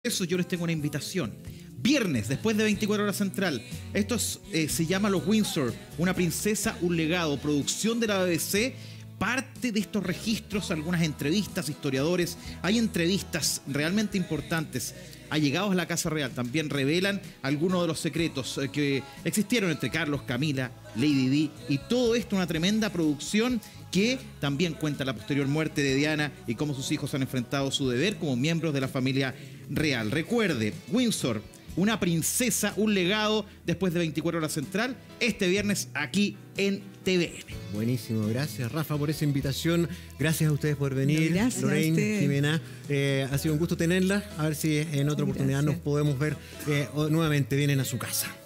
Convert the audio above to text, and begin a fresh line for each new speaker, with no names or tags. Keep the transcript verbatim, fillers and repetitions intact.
Eso yo les tengo una invitación. Viernes, después de veinticuatro horas central. Esto es, eh, se llama Los Windsor, una princesa, un legado, producción de la B B C. Parte de estos registros, algunas entrevistas, historiadores. Hay entrevistas realmente importantes. Allegados a la Casa Real también revelan algunos de los secretos eh, que existieron entre Carlos, Camila, Lady Di y todo esto, una tremenda producción que también cuenta la posterior muerte de Diana y cómo sus hijos han enfrentado su deber como miembros de la familia real. Recuerde, Windsor, una princesa, un legado, después de veinticuatro horas central, este viernes aquí en T V N.
Buenísimo, gracias Rafa por esa invitación, gracias a ustedes por venir,
gracias
Lorraine, Jimena, eh, ha sido un gusto tenerla, a ver si en otra oportunidad
Gracias.
nos podemos ver eh, o nuevamente, vienen a su casa.